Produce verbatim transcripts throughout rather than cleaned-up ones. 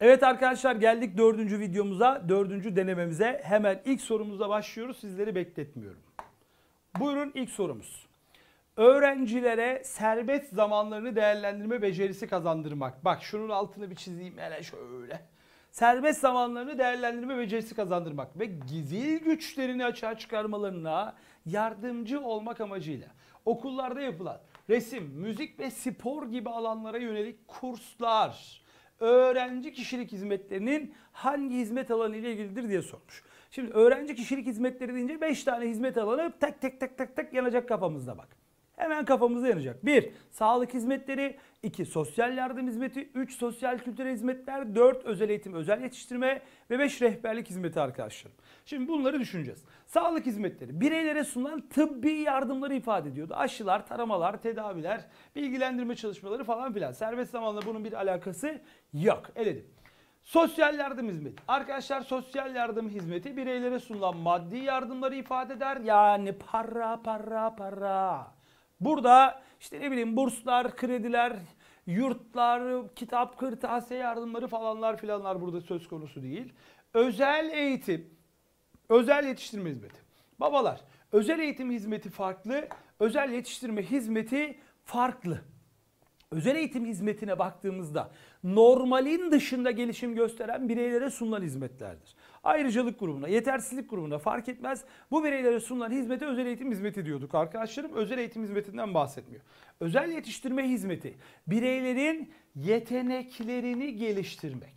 Evet arkadaşlar, geldik dördüncü videomuza, dördüncü denememize. Hemen ilk sorumuzla başlıyoruz. Sizleri bekletmiyorum. Buyurun ilk sorumuz. Öğrencilere serbest zamanlarını değerlendirme becerisi kazandırmak. Bak şunun altını bir çizeyim hele şöyle. Serbest zamanlarını değerlendirme becerisi kazandırmak ve gizil güçlerini açığa çıkarmalarına yardımcı olmak amacıyla okullarda yapılan resim, müzik ve spor gibi alanlara yönelik kurslar öğrenci kişilik hizmetlerinin hangi hizmet alanı ile ilgilidir diye sormuş. Şimdi öğrenci kişilik hizmetleri deyince beş tane hizmet alanı tek tek tek tek tek yanacak kafamızda bak. Hemen kafamızda yanacak. bir Sağlık hizmetleri. iki Sosyal yardım hizmeti. üç Sosyal kültürel hizmetler. dört Özel eğitim, özel yetiştirme. Ve beş Rehberlik hizmeti arkadaşlarım. Şimdi bunları düşüneceğiz. Sağlık hizmetleri bireylere sunulan tıbbi yardımları ifade ediyordu. Aşılar, taramalar, tedaviler, bilgilendirme çalışmaları falan filan. Serbest zamanla bunun bir alakası yok. Eledim. Sosyal yardım hizmeti. Arkadaşlar sosyal yardım hizmeti bireylere sunulan maddi yardımları ifade eder. Yani para para para. Burada işte ne bileyim burslar, krediler, yurtlar, kitap, kırtasiye yardımları falanlar filanlar burada söz konusu değil. Özel eğitim, özel yetiştirme hizmeti. Babalar, özel eğitim hizmeti farklı, özel yetiştirme hizmeti farklı. Özel eğitim hizmetine baktığımızda normalin dışında gelişim gösteren bireylere sunulan hizmetlerdir. Ayrıcalık grubuna, yetersizlik grubuna fark etmez. Bu bireylere sunulan hizmete özel eğitim hizmeti diyorduk arkadaşlarım. Özel eğitim hizmetinden bahsetmiyor. Özel yetiştirme hizmeti bireylerin yeteneklerini geliştirmek.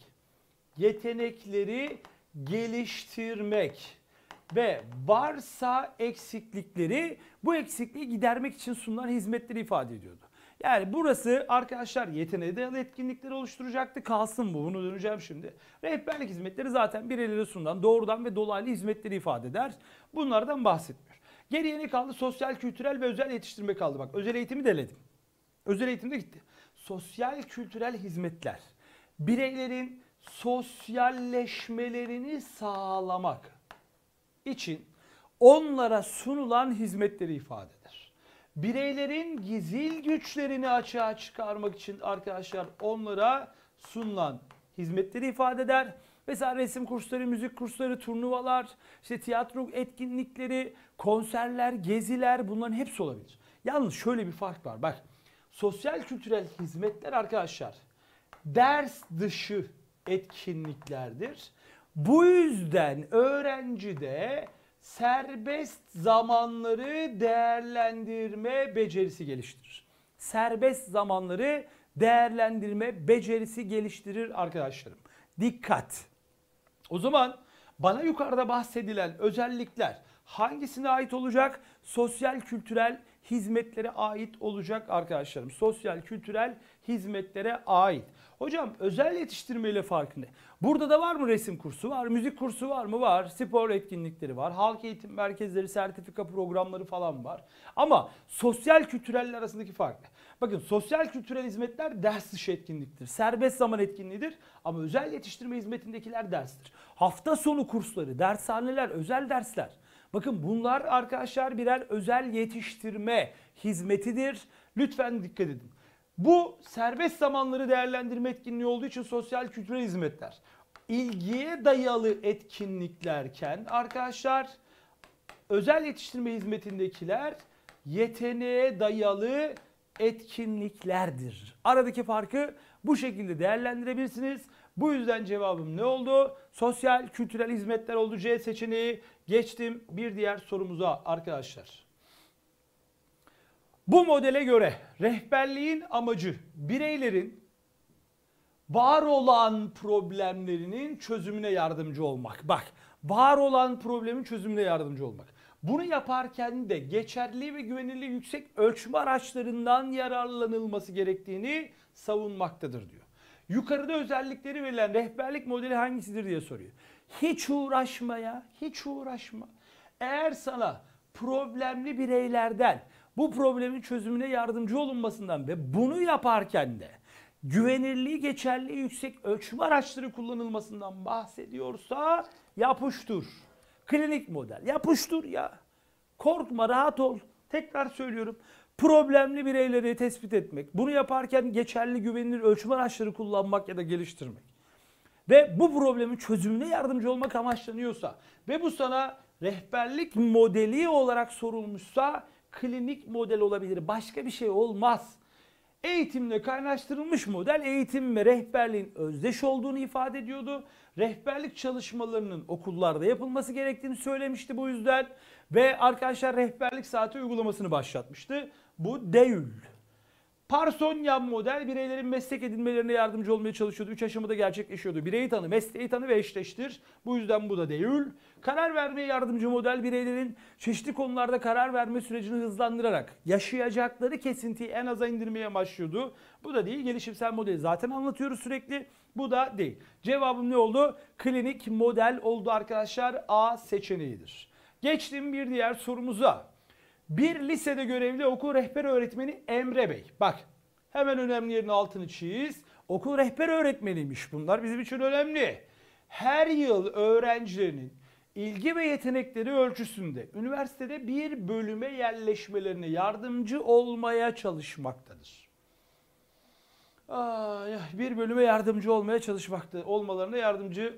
Yetenekleri geliştirmek ve varsa eksiklikleri bu eksikliği gidermek için sunulan hizmetleri ifade ediyordu. Yani burası arkadaşlar yeteneğe dayalı etkinlikleri oluşturacaktı. Kalsın bu. Bunu döneceğim şimdi. Rehberlik hizmetleri zaten bireylere sunulan doğrudan ve dolaylı hizmetleri ifade eder. Bunlardan bahsetmiyor. Geriye ne kaldı? Sosyal, kültürel ve özel yetiştirme kaldı. Bak özel eğitimi deledim. Özel eğitimde gitti. Sosyal, kültürel hizmetler. Bireylerin sosyalleşmelerini sağlamak için onlara sunulan hizmetleri ifade eder. Bireylerin gizil güçlerini açığa çıkarmak için arkadaşlar onlara sunulan hizmetleri ifade eder. Mesela resim kursları, müzik kursları, turnuvalar, işte tiyatro etkinlikleri, konserler, geziler bunların hepsi olabilir. Yalnız şöyle bir fark var. Bak sosyal kültürel hizmetler arkadaşlar ders dışı etkinliklerdir. Bu yüzden öğrenci de serbest zamanları değerlendirme becerisi geliştirir. Serbest zamanları değerlendirme becerisi geliştirir arkadaşlarım. Dikkat! O zaman bana yukarıda bahsedilen özellikler hangisine ait olacak? Sosyal kültürel hizmetlere ait olacak arkadaşlarım. Sosyal kültürel hizmetlere ait. Hocam özel yetiştirme ile farkı ne? Burada da var mı resim kursu? Var. Müzik kursu var mı? Var. Spor etkinlikleri var. Halk eğitim merkezleri, sertifika programları falan var. Ama sosyal kültürel arasındaki fark ne? Bakın sosyal kültürel hizmetler ders dışı etkinliktir. Serbest zaman etkinliğidir. Ama özel yetiştirme hizmetindekiler derstir. Hafta sonu kursları, dershaneler, özel dersler. Bakın bunlar arkadaşlar birer özel yetiştirme hizmetidir. Lütfen dikkat edin. Bu serbest zamanları değerlendirme etkinliği olduğu için sosyal kültürel hizmetler. İlgiye dayalı etkinliklerken arkadaşlar özel yetiştirme hizmetindekiler yeteneğe dayalı etkinliklerdir. Aradaki farkı bu şekilde değerlendirebilirsiniz. Bu yüzden cevabım ne oldu? Sosyal kültürel hizmetler oldu. C seçeneği. Geçtim bir diğer sorumuza arkadaşlar. Bu modele göre rehberliğin amacı bireylerin var olan problemlerinin çözümüne yardımcı olmak. Bak, var olan problemin çözümüne yardımcı olmak. Bunu yaparken de geçerli ve güvenilirliği yüksek ölçme araçlarından yararlanılması gerektiğini savunmaktadır diyor. Yukarıda özellikleri verilen rehberlik modeli hangisidir diye soruyor. Hiç uğraşma ya, hiç uğraşma. Eğer sana problemli bireylerden bu problemin çözümüne yardımcı olunmasından ve bunu yaparken de güvenirliği, geçerliği yüksek ölçme araçları kullanılmasından bahsediyorsa yapıştır. Klinik model yapıştır ya. Korkma, rahat ol. Tekrar söylüyorum. Problemli bireyleri tespit etmek, bunu yaparken geçerli, güvenilir ölçme araçları kullanmak ya da geliştirmek ve bu problemin çözümüne yardımcı olmak amaçlanıyorsa ve bu sana rehberlik modeli olarak sorulmuşsa klinik model olabilir. Başka bir şey olmaz. Eğitimle kaynaştırılmış model eğitim ve rehberliğin özdeş olduğunu ifade ediyordu. Rehberlik çalışmalarının okullarda yapılması gerektiğini söylemişti bu yüzden. Ve arkadaşlar rehberlik saati uygulamasını başlatmıştı. Bu değil. Parsonyan model bireylerin meslek edinmelerine yardımcı olmaya çalışıyordu. Üç aşamada gerçekleşiyordu. Bireyi tanı, mesleği tanı ve eşleştir. Bu yüzden bu da değil. Karar vermeye yardımcı model bireylerin çeşitli konularda karar verme sürecini hızlandırarak yaşayacakları kesintiyi en aza indirmeye amaçlıyordu. Bu da değil. Gelişimsel modeli zaten anlatıyoruz sürekli. Bu da değil. Cevabım ne oldu? Klinik model oldu arkadaşlar. A seçeneğidir. Geçtim bir diğer sorumuza. Bir lisede görevli okul rehber öğretmeni Emre Bey. Bak hemen önemli yerin altını çiz. Okul rehber öğretmeniymiş bunlar bizim için önemli. Her yıl öğrencilerinin ilgi ve yetenekleri ölçüsünde üniversitede bir bölüme yerleşmelerine yardımcı olmaya çalışmaktadır. Ay, bir bölüme yardımcı olmaya çalışmakta olmalarına yardımcı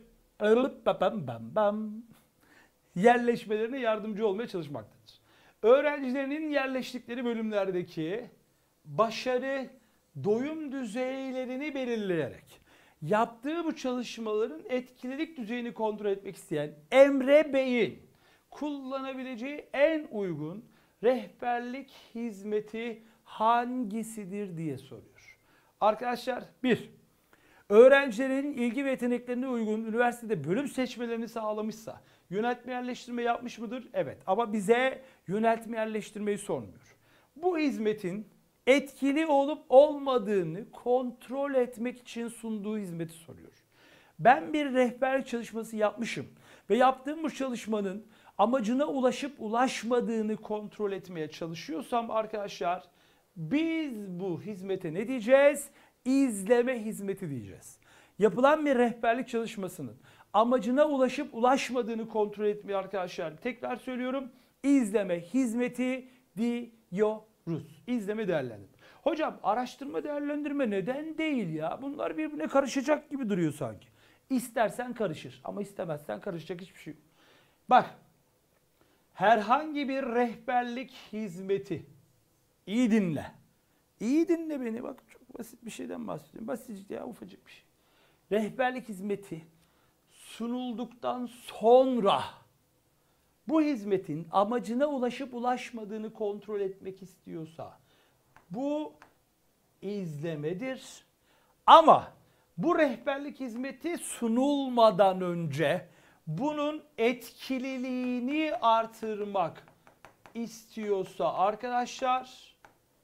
yerleşmelerine yardımcı olmaya çalışmaktadır. Öğrencilerinin yerleştikleri bölümlerdeki başarı, doyum düzeylerini belirleyerek yaptığı bu çalışmaların etkililik düzeyini kontrol etmek isteyen Emre Bey'in kullanabileceği en uygun rehberlik hizmeti hangisidir diye soruyor. Arkadaşlar bir, öğrencilerin ilgi ve yeteneklerine uygun üniversitede bölüm seçmelerini sağlamışsa yöneltme yerleştirme yapmış mıdır? Evet. Ama bize yöneltme yerleştirmeyi sormuyor. Bu hizmetin etkili olup olmadığını kontrol etmek için sunduğu hizmeti soruyor. Ben bir rehberlik çalışması yapmışım ve yaptığım bu çalışmanın amacına ulaşıp ulaşmadığını kontrol etmeye çalışıyorsam arkadaşlar biz bu hizmete ne diyeceğiz? İzleme hizmeti diyeceğiz. Yapılan bir rehberlik çalışmasının amacına ulaşıp ulaşmadığını kontrol etmeyi arkadaşlar tekrar söylüyorum. İzleme hizmeti diyoruz. İzleme değerlendirme. Hocam araştırma değerlendirme neden değil ya? Bunlar birbirine karışacak gibi duruyor sanki. İstersen karışır ama istemezsen karışacak hiçbir şey yok. Bak herhangi bir rehberlik hizmeti iyi dinle. İyi dinle beni bak çok basit bir şeyden bahsediyorum. Basit ya ufacık bir şey. Rehberlik hizmeti sunulduktan sonra bu hizmetin amacına ulaşıp ulaşmadığını kontrol etmek istiyorsa bu izlemedir. Ama bu rehberlik hizmeti sunulmadan önce bunun etkililiğini artırmak istiyorsa arkadaşlar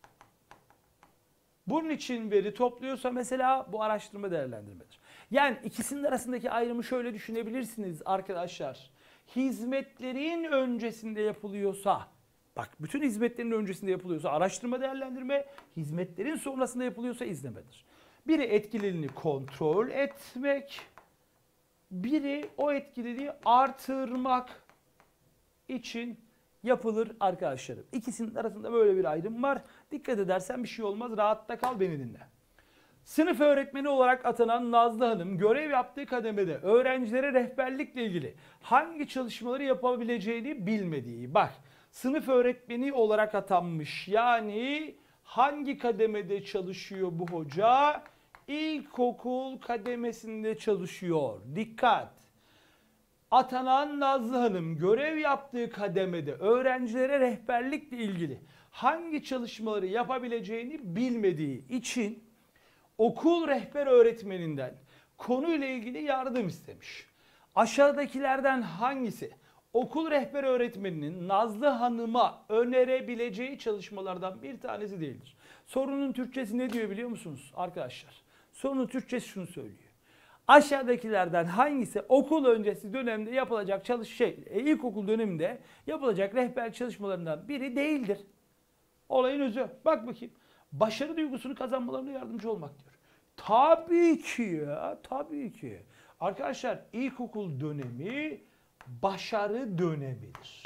bunun için veri topluyorsa mesela bu araştırma değerlendirmedir. Yani ikisinin arasındaki ayrımı şöyle düşünebilirsiniz arkadaşlar. Hizmetlerin öncesinde yapılıyorsa, bak bütün hizmetlerin öncesinde yapılıyorsa araştırma değerlendirme, hizmetlerin sonrasında yapılıyorsa izlemedir. Biri etkililiğini kontrol etmek, biri o etkililiği artırmak için yapılır arkadaşlarım. İkisinin arasında böyle bir ayrım var. Dikkat edersen bir şey olmaz. Rahatta kal, beni dinle. Sınıf öğretmeni olarak atanan Nazlı Hanım görev yaptığı kademede öğrencilere rehberlikle ilgili hangi çalışmaları yapabileceğini bilmediği. Bak sınıf öğretmeni olarak atanmış. Yani hangi kademede çalışıyor bu hoca? İlkokul kademesinde çalışıyor. Dikkat! Atanan Nazlı Hanım görev yaptığı kademede öğrencilere rehberlikle ilgili hangi çalışmaları yapabileceğini bilmediği için okul rehber öğretmeninden konuyla ilgili yardım istemiş. Aşağıdakilerden hangisi okul rehber öğretmeninin Nazlı Hanım'a önerebileceği çalışmalardan bir tanesi değildir? Sorunun Türkçesi ne diyor biliyor musunuz arkadaşlar? Sorunun Türkçesi şunu söylüyor. Aşağıdakilerden hangisi okul öncesi dönemde yapılacak çalış şey, ilkokul döneminde yapılacak rehber çalışmalarından biri değildir? Olayın özü. Bak bakayım. Başarı duygusunu kazanmalarına yardımcı olmak diyor. Tabii ki ya, tabii ki. Arkadaşlar ilkokul dönemi başarı dönemidir.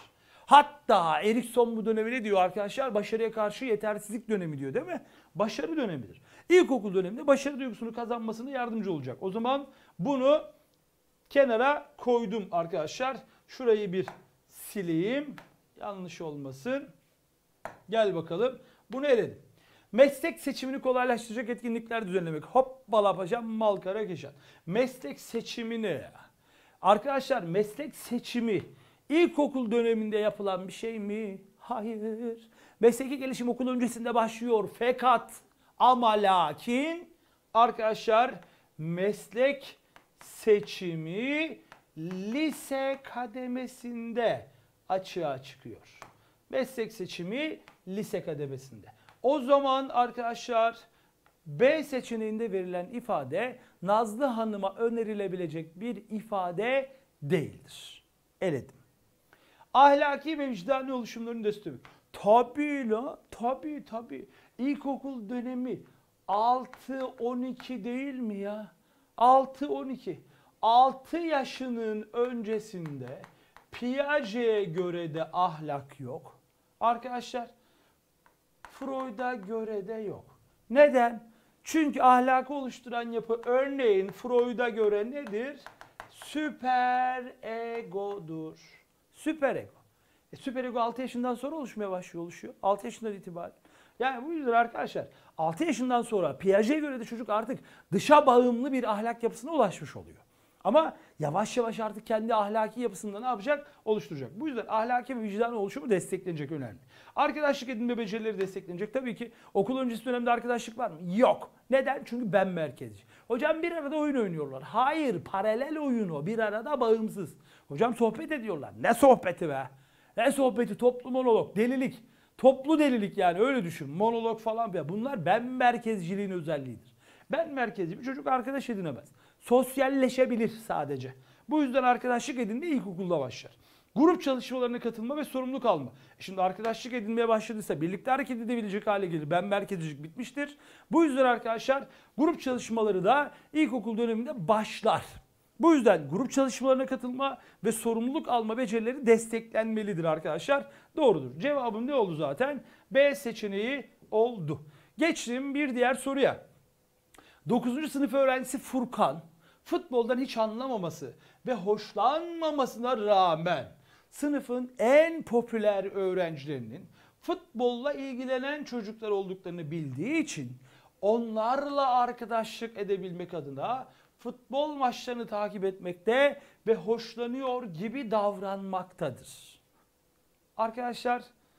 Hatta Erikson bu dönemi ne diyor arkadaşlar? Başarıya karşı yetersizlik dönemi diyor değil mi? Başarı dönemidir. İlkokul döneminde başarı duygusunu kazanmasına yardımcı olacak. O zaman bunu kenara koydum arkadaşlar. Şurayı bir sileyim. Yanlış olmasın. Gel bakalım. Bunu eledim. Meslek seçimini kolaylaştıracak etkinlikler düzenlemek. Hoppala paşam mal kara keşan. Meslek seçimini. Arkadaşlar meslek seçimi ilkokul döneminde yapılan bir şey mi? Hayır. Mesleki gelişim okul öncesinde başlıyor. Fakat ama lakin arkadaşlar meslek seçimi lise kademesinde açığa çıkıyor. Meslek seçimi lise kademesinde. O zaman arkadaşlar B seçeneğinde verilen ifade Nazlı Hanım'a önerilebilecek bir ifade değildir. Eledim. Ahlaki ve vicdani oluşumların destekli. Tabii la, tabii tabii. İlkokul dönemi altı on iki değil mi ya? altı on iki. altı yaşının öncesinde Piaget'e göre de ahlak yok. Arkadaşlar Freud'a göre de yok. Neden? Çünkü ahlakı oluşturan yapı örneğin Freud'a göre nedir? Süper egodur. Süper ego. E, süper ego altı yaşından sonra oluşmaya başlıyor, oluşuyor. altı yaşından itibaren. Yani bu yüzden arkadaşlar altı yaşından sonra Piaget'e göre de çocuk artık dışa bağımlı bir ahlak yapısına ulaşmış oluyor. Ama yavaş yavaş artık kendi ahlaki yapısında ne yapacak? Oluşturacak. Bu yüzden ahlaki ve vicdani oluşumu desteklenecek, önemli. Arkadaşlık edinme becerileri desteklenecek. Tabii ki okul öncesi dönemde arkadaşlık var mı? Yok. Neden? Çünkü ben merkezci. Hocam bir arada oyun oynuyorlar. Hayır, paralel oyun o. Bir arada bağımsız. Hocam sohbet ediyorlar. Ne sohbeti be? Ne sohbeti? Toplu monolog, delilik. Toplu delilik yani, öyle düşün. Monolog falan. Bunlar ben merkezciliğin özelliğidir. Ben merkezci bir çocuk arkadaş edinemez. Sosyalleşebilir sadece. Bu yüzden arkadaşlık edinme ilkokulda başlar. Grup çalışmalarına katılma ve sorumluluk alma. Şimdi arkadaşlık edinmeye başladıysa birlikte hareket edebilecek hale gelir. Ben merkezcilik bitmiştir. Bu yüzden arkadaşlar grup çalışmaları da ilkokul döneminde başlar. Bu yüzden grup çalışmalarına katılma ve sorumluluk alma becerileri desteklenmelidir arkadaşlar. Doğrudur. Cevabım ne oldu zaten? B seçeneği oldu. Geçtim bir diğer soruya. dokuzuncu sınıf öğrencisi Furkan futboldan hiç anlamaması ve hoşlanmamasına rağmen sınıfın en popüler öğrencilerinin futbolla ilgilenen çocuklar olduklarını bildiği için onlarla arkadaşlık edebilmek adına futbol maçlarını takip etmekte ve hoşlanıyor gibi davranmaktadır. Arkadaşlar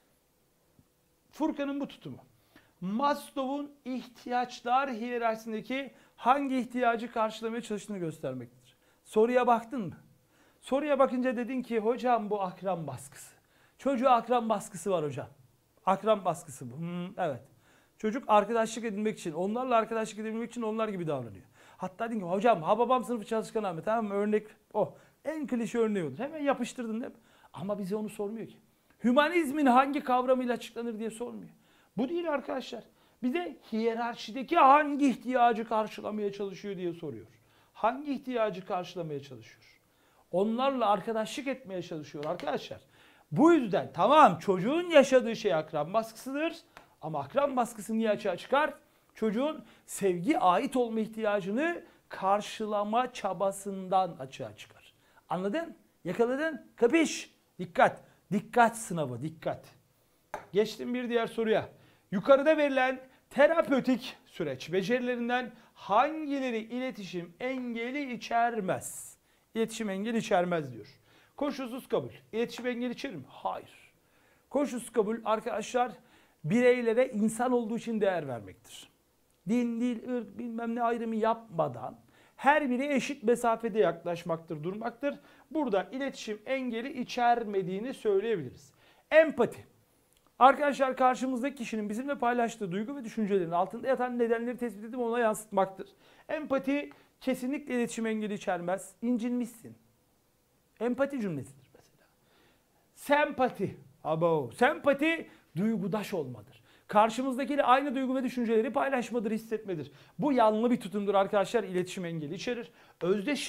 Furkan'ın bu tutumu Maslow'un ihtiyaçlar hiyerarşisindeki hangi ihtiyacı karşılamaya çalıştığını göstermektedir. Soruya baktın mı? Soruya bakınca dedin ki hocam bu akran baskısı. Çocuğa akran baskısı var hocam. Akran baskısı bu. Hmm, evet. Çocuk arkadaşlık edinmek için, onlarla arkadaşlık edebilmek için onlar gibi davranıyor. Hatta dedin ki hocam ha babam sınıfı çalışkan Ahmet, tamam mı? Örnek o. En klişe örneği odur. Hemen yapıştırdın değil mi? Ama bize onu sormuyor ki. Hümanizmin hangi kavramıyla açıklanır diye sormuyor. Bu değil arkadaşlar. Bize hiyerarşideki hangi ihtiyacı karşılamaya çalışıyor diye soruyor. Hangi ihtiyacı karşılamaya çalışıyor? Onlarla arkadaşlık etmeye çalışıyor arkadaşlar. Bu yüzden tamam çocuğun yaşadığı şey akran baskısıdır. Ama akran baskısı niye açığa çıkar? Çocuğun sevgi, ait olma ihtiyacını karşılama çabasından açığa çıkar. Anladın? Yakaladın? Kapış? Dikkat. Dikkat sınavı, dikkat. Geçtim bir diğer soruya. Yukarıda verilen terapötik süreç becerilerinden hangileri iletişim engeli içermez? İletişim engeli içermez diyor. Koşulsuz kabul. İletişim engeli içerir mi? Hayır. Koşulsuz kabul arkadaşlar bireylere insan olduğu için değer vermektir. Din, dil, ırk bilmem ne ayrımı yapmadan her biri eşit mesafede yaklaşmaktır, durmaktır. Burada iletişim engeli içermediğini söyleyebiliriz. Empati. Arkadaşlar karşımızdaki kişinin bizimle paylaştığı duygu ve düşüncelerin altında yatan nedenleri tespit edip ona yansıtmaktır. Empati kesinlikle iletişim engeli içermez. İncinmişsin. Empati cümlesidir mesela. Sempati. Abo. Sempati duygudaş olmadır. Karşımızdakiyle aynı duygu ve düşünceleri paylaşmadır, hissetmedir. Bu yanlı bir tutumdur arkadaşlar. İletişim engeli içerir. Özdeşim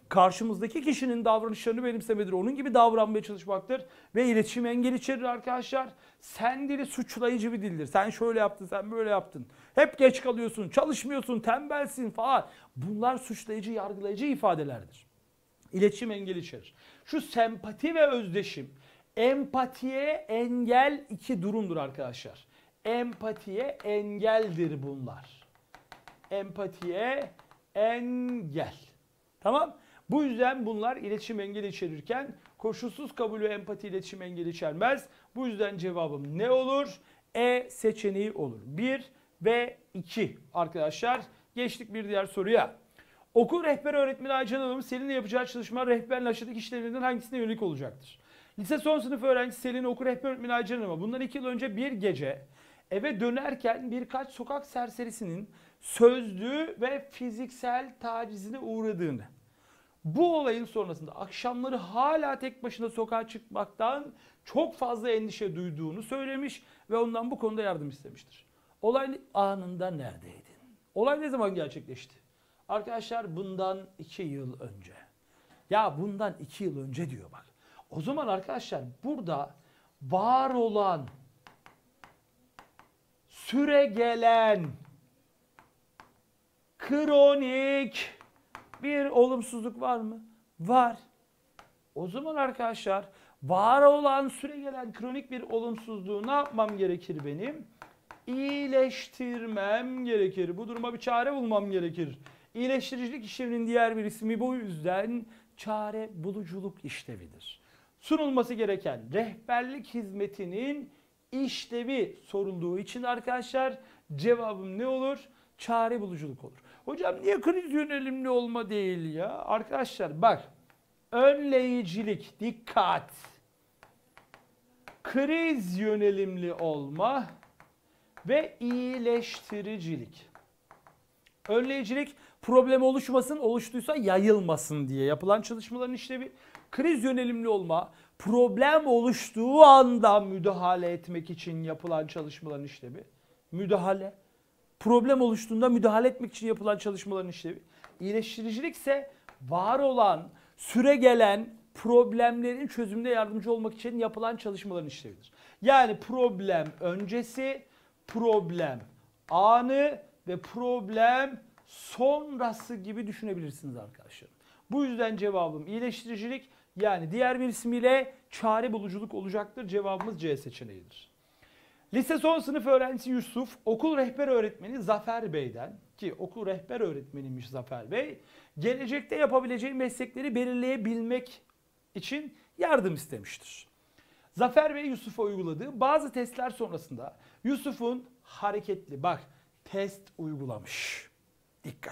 karşımızdaki kişinin davranışlarını benimsemedir. Onun gibi davranmaya çalışmaktır. Ve iletişim engel içerir arkadaşlar. Sen dili suçlayıcı bir dildir. Sen şöyle yaptın, sen böyle yaptın. Hep geç kalıyorsun, çalışmıyorsun, tembelsin falan. Bunlar suçlayıcı, yargılayıcı ifadelerdir. İletişim engeli içerir. Şu sempati ve özdeşim, empatiye engel iki durumdur arkadaşlar. Empatiye engeldir bunlar. Empatiye engel. Tamam? Bu yüzden bunlar iletişim engeli içerirken koşulsuz kabul ve empati iletişim engeli içermez. Bu yüzden cevabım ne olur? E seçeneği olur. bir ve iki arkadaşlar. Geçtik bir diğer soruya. Okul rehber öğretmeni Aycan Hanım Selin'le yapacağı çalışma rehberin aşağıdaki işlevlerinden hangisine yönelik olacaktır? Lise son sınıf öğrencisi Selin okul rehber öğretmeni Aycan Hanım'a bundan iki yıl önce bir gece eve dönerken birkaç sokak serserisinin sözlü ve fiziksel tacizine uğradığını, bu olayın sonrasında akşamları hala tek başına sokağa çıkmaktan çok fazla endişe duyduğunu söylemiş ve ondan bu konuda yardım istemiştir. Olay anında neredeydin? Olay ne zaman gerçekleşti? Arkadaşlar bundan iki yıl önce. Ya bundan iki yıl önce diyor bak. O zaman arkadaşlar burada var olan, süre gelen, kronik bir olumsuzluk var mı? Var. O zaman arkadaşlar var olan, süre gelen kronik bir olumsuzluğu ne yapmam gerekir benim? İyileştirmem gerekir. Bu duruma bir çare bulmam gerekir. İyileştiricilik işlevinin diğer bir ismi bu yüzden çare buluculuk işlevidir. Sunulması gereken rehberlik hizmetinin işlevi sorulduğu için arkadaşlar cevabım ne olur? Çare buluculuk olur. Hocam niye kriz yönelimli olma değil ya? Arkadaşlar bak, önleyicilik, dikkat. Kriz yönelimli olma ve iyileştiricilik. Önleyicilik problem oluşmasın, oluştuysa yayılmasın diye yapılan çalışmaların işlevi. Kriz yönelimli olma, problem oluştuğu anda müdahale etmek için yapılan çalışmaların işlevi. Müdahale. Problem oluştuğunda müdahale etmek için yapılan çalışmaların işlevi. İyileştiricilik ise var olan, süre gelen problemlerin çözümüne yardımcı olmak için yapılan çalışmaların işlevidir. Yani problem öncesi, problem anı ve problem sonrası gibi düşünebilirsiniz arkadaşlar. Bu yüzden cevabım iyileştiricilik, yani diğer bir ismiyle çare buluculuk olacaktır. Cevabımız C seçeneğidir. Lise son sınıf öğrencisi Yusuf, okul rehber öğretmeni Zafer Bey'den, ki okul rehber öğretmeniymiş Zafer Bey, gelecekte yapabileceği meslekleri belirleyebilmek için yardım istemiştir. Zafer Bey Yusuf'a uyguladığı bazı testler sonrasında Yusuf'un hareketli, bak test uygulamış, dikkat,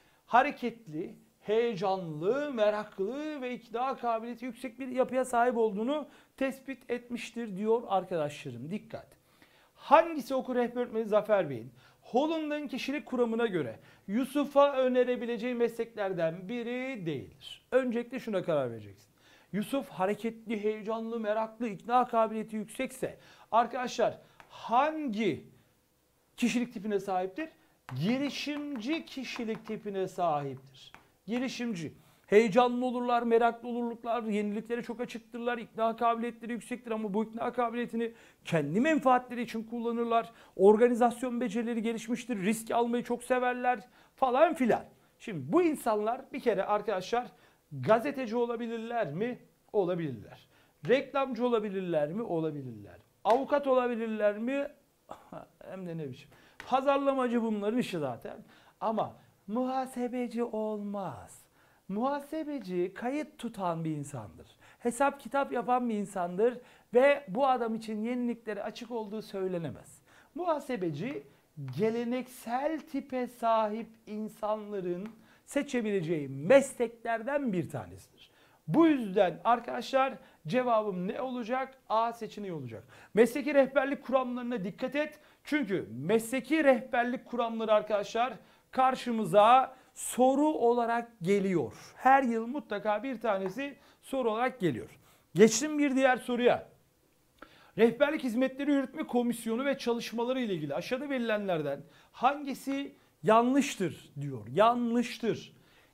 hareketli, heyecanlı, meraklı ve ikna kabiliyeti yüksek bir yapıya sahip olduğunu tespit etmiştir diyor arkadaşlarım. Dikkat. Hangisi okul rehber öğretmeni Zafer Bey'in Holland'ın kişilik kuramına göre Yusuf'a önerebileceği mesleklerden biri değildir? Öncelikle şuna karar vereceksin. Yusuf hareketli, heyecanlı, meraklı, ikna kabiliyeti yüksekse arkadaşlar hangi kişilik tipine sahiptir? Girişimci kişilik tipine sahiptir. Girişimci. Heyecanlı olurlar, meraklı olurlar, yeniliklere çok açıktırlar, ikna kabiliyetleri yüksektir ama bu ikna kabiliyetini kendi menfaatleri için kullanırlar. Organizasyon becerileri gelişmiştir, risk almayı çok severler falan filan. Şimdi bu insanlar bir kere arkadaşlar gazeteci olabilirler mi? Olabilirler. Reklamcı olabilirler mi? Olabilirler. Avukat olabilirler mi? Hem de ne biçim. Pazarlamacı bunların işi zaten. Ama muhasebeci olmaz. Muhasebeci kayıt tutan bir insandır. Hesap kitap yapan bir insandır ve bu adam için yeniliklere açık olduğu söylenemez. Muhasebeci geleneksel tipe sahip insanların seçebileceği mesleklerden bir tanesidir. Bu yüzden arkadaşlar cevabım ne olacak? A seçeneği olacak. Mesleki rehberlik kuramlarına dikkat et. Çünkü mesleki rehberlik kuramları arkadaşlar karşımıza soru olarak geliyor. Her yıl mutlaka bir tanesi soru olarak geliyor. Geçtim bir diğer soruya. Rehberlik Hizmetleri Yürütme Komisyonu ve çalışmaları ile ilgili aşağıda verilenlerden hangisi yanlıştır diyor. Yanlıştır.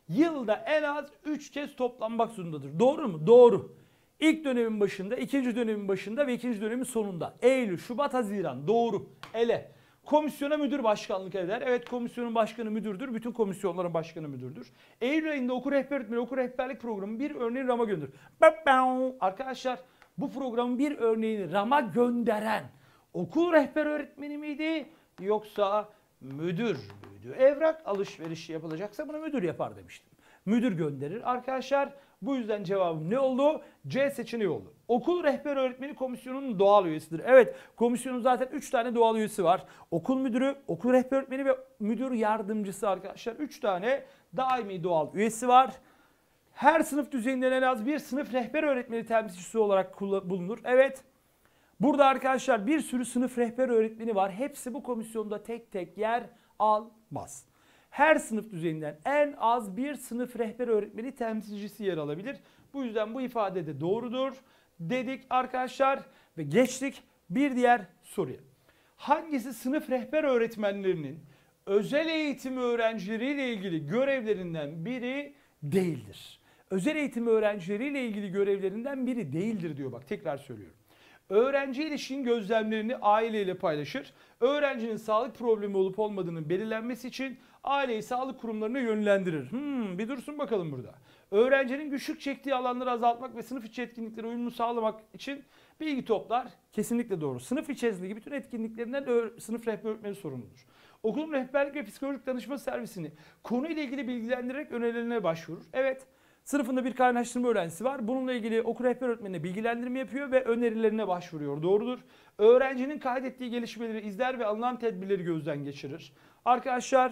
yılda en az üç kez toplanmak zorundadır. Doğru mu? Doğru. İlk dönemin başında, ikinci dönemin başında ve ikinci dönemin sonunda. Eylül, Şubat, Haziran. Doğru. Ele. Komisyona müdür başkanlık eder. Evet, komisyonun başkanı müdürdür. Bütün komisyonların başkanı müdürdür. Eylül ayında okur rehber öğretmeni, okur rehberlik programı bir örneğini Ram'a gönderir. Arkadaşlar, bu programın bir örneğini Ram'a gönderen okul rehber öğretmeni miydi yoksa müdür müydü? Evrak alışverişi yapılacaksa bunu müdür yapar demiştim. Müdür gönderir arkadaşlar. Bu yüzden cevabım ne oldu? C seçeneği oldu. Okul rehber öğretmeni komisyonunun doğal üyesidir. Evet, komisyonun zaten üç tane doğal üyesi var. Okul müdürü, okul rehber öğretmeni ve müdür yardımcısı arkadaşlar. üç tane daimi doğal üyesi var. Her sınıf düzeyinden en az bir sınıf rehber öğretmeni temsilcisi olarak bulunur. Evet. Burada arkadaşlar bir sürü sınıf rehber öğretmeni var. Hepsi bu komisyonda tek tek yer almaz. Her sınıf düzeyinden en az bir sınıf rehber öğretmeni temsilcisi yer alabilir. Bu yüzden bu ifade de doğrudur dedik arkadaşlar ve geçtik bir diğer soruya. Hangisi sınıf rehber öğretmenlerinin özel eğitim öğrencileriyle ilgili görevlerinden biri değildir? Özel eğitim öğrencileriyle ilgili görevlerinden biri değildir diyor, bak tekrar söylüyorum. Öğrenci ilişkin gözlemlerini aileyle paylaşır. Öğrencinin sağlık problemi olup olmadığının belirlenmesi için aileyi sağlık kurumlarına yönlendirir. Hmm, bir dursun bakalım burada. Öğrencinin güçlük çektiği alanları azaltmak ve sınıf içi etkinliklere uyumlu sağlamak için bilgi toplar. Kesinlikle doğru. Sınıf içerisindeki bütün etkinliklerinden sınıf rehber öğretmeni sorumludur. Okulun rehberlik ve psikolojik danışma servisini konuyla ilgili bilgilendirerek önerilerine başvurur. Evet. Sınıfında bir kaynaştırma öğrencisi var. Bununla ilgili okul rehber öğretmenine bilgilendirme yapıyor ve önerilerine başvuruyor. Doğrudur. Öğrencinin kaydettiği gelişmeleri izler ve alınan tedbirleri gözden geçirir. Arkadaşlar,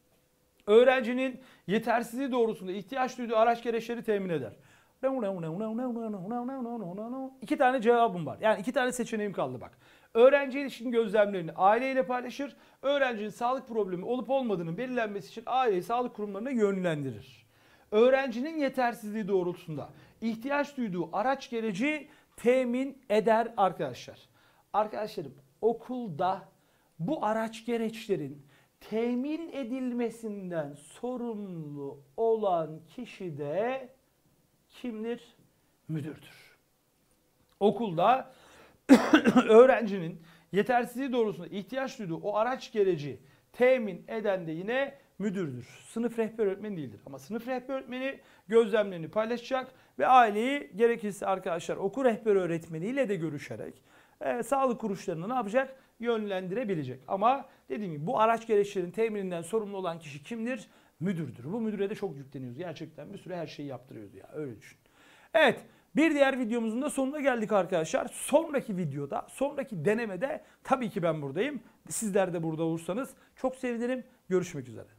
öğrencinin yetersizliği doğrultusunda ihtiyaç duyduğu araç gereçleri temin eder. İki tane cevabım var. Yani iki tane seçeneğim kaldı bak. Öğrenci ilişkin gözlemlerini aileyle paylaşır. Öğrencinin sağlık problemi olup olmadığının belirlenmesi için aileyi sağlık kurumlarına yönlendirir. Öğrencinin yetersizliği doğrultusunda ihtiyaç duyduğu araç gereci temin eder arkadaşlar. Arkadaşlarım, okulda bu araç gereçlerin temin edilmesinden sorumlu olan kişi de kimdir? Müdürdür. Okulda öğrencinin yetersizliği doğrultusunda ihtiyaç duyduğu o araç gereci temin eden de yine müdürdür. Sınıf rehber öğretmeni değildir. Ama sınıf rehber öğretmeni gözlemlerini paylaşacak ve aileyi gerekirse arkadaşlar okul rehber öğretmeniyle de görüşerek e, sağlık kuruluşlarını ne yapacak? Yönlendirebilecek. Ama dediğim gibi bu araç gereçlerin temininden sorumlu olan kişi kimdir? Müdürdür. Bu müdüre de çok yükleniyoruz. Gerçekten bir süre her şeyi yaptırıyoruz ya. Öyle düşün. Evet. Bir diğer videomuzun da sonuna geldik arkadaşlar. Sonraki videoda, sonraki denemede tabii ki ben buradayım. Sizler de burada olursanız çok sevinirim. Görüşmek üzere.